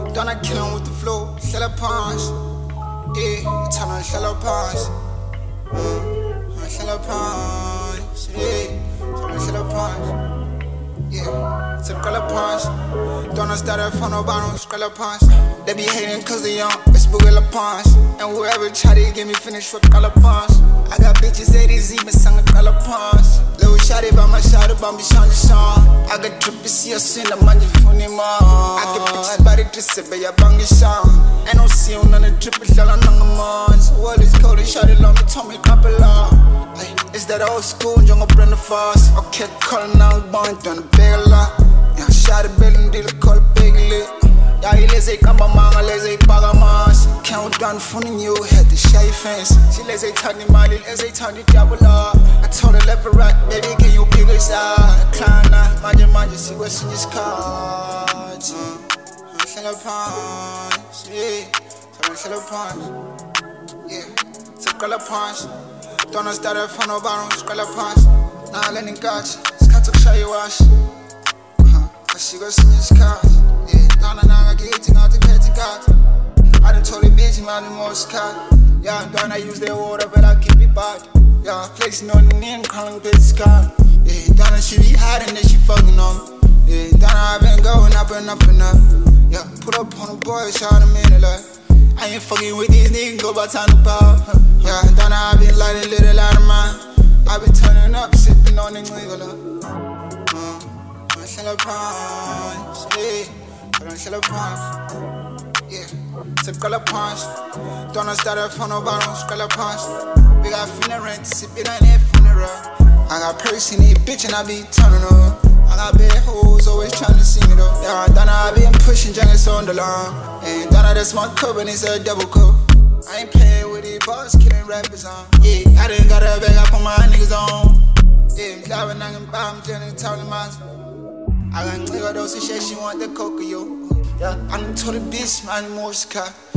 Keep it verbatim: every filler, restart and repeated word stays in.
Don't I kill him with the flow, hlala phansi. Yeah, thana hlala phansi. Hlala phansi. Yeah, thana hlala phansi. Yeah, siqala phansi. Don't I start from no bottom, siqala phansi. They be hating cause they young, besibukela phansi. And whoever try to get me finished with qala phansi. I got bitches eighties even sanga qala phansi. Little shawty by my side, bambi shani song. I got trippy see a sin, I'm on your phone anymore. I get bitches body to sit by your bangy song. Ain't no see on the trippy shell on the mons. What is cold and shawty love me, told me crap a lot. It's that old school, young up in the fast. Okay, calling out bond, done a big lot. Yeah, shot a building, deal a call a big lit. Yeah, he lazy, come on, man, lazy, bagamas. Can't done funny, you had the shy fence. She lazy, tiny, money, lazy, tiny, double up. I told her left and right, baby, can you pick us out? Climb now, mind your mind, you see what's in this cards. I'm still a punch, yeah. I'm still a punch, yeah. It's a color punch. Don't I start from no bottom, scroll up punch. Nah, let me catch. Scat to show you wash. Uh-huh. I see what's in this cards. Yeah, down and I get eating out the petty cards. I done told the bitch, man, the most cat. Yeah, don't I use their water, but I keep it bad. Yeah, flexing on the name, calling bitch card. Yeah, down and she be hiding that she fucking on. Yeah, down I been going up and up and up. Yeah, put up on the boys, shout them in the light. I ain't fucking with these niggas, go by time to pop. Yeah, down I been lighting little light of mine. I been turning up, sipping on the nigga. Uh, I'm still a punch, yeah. I'm still a punch, yeah. It's a color punch. Don't I start from no bottom, color punch. We got funeral, sipping on that funeral. I got purse in it, bitch, and I be turning up. I got bad hoes, always tryna see me though. Yeah, Donna, I been pushing junkies on the line. And Donna, that's my cup and it's a double cup. I ain't playing with these boss, killing rappers on. Yeah, I done got a bag, I put my niggas on. Yeah, I'm driving, I'm bomb, jelly, telling mines. I got nigga those shit, she want the cocoa, yo. Yeah, I done told the bitch, man, more sky.